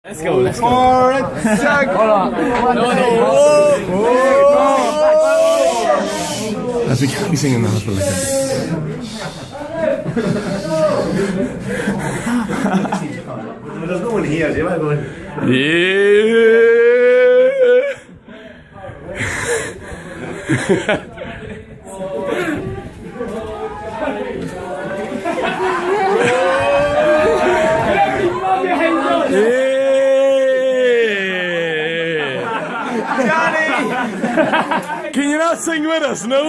Let's go, let's go. Hold on. As we can't be singing the hospital like that. There's no one here, do you want to go in? Johnny! Can you not sing with us? No!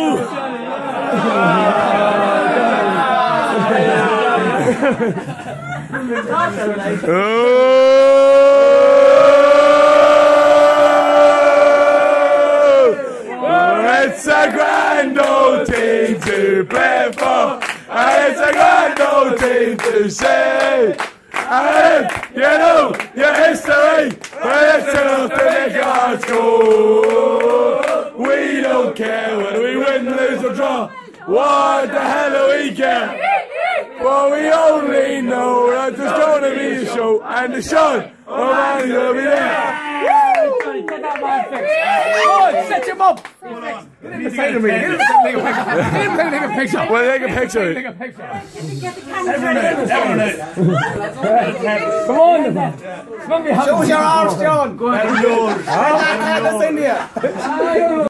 It's a grand old team to play for. It's a grand old team to see. And you know your history, but it's enough to make our score. We don't care whether we win, lose or draw. What the hell do we care? Well, we only know that there's going to be a show, and the show, oh man, gonna be there. Johnny, get that man fixed. Come on, set him up. Get him beside me. Get him take a picture. We'll take a picture. Take a picture. Get the camera ready. Come on, come on. Show us your arms, John. Go ahead.